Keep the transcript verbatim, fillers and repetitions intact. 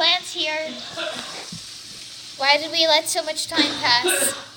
plants here. Why did we let so much time pass?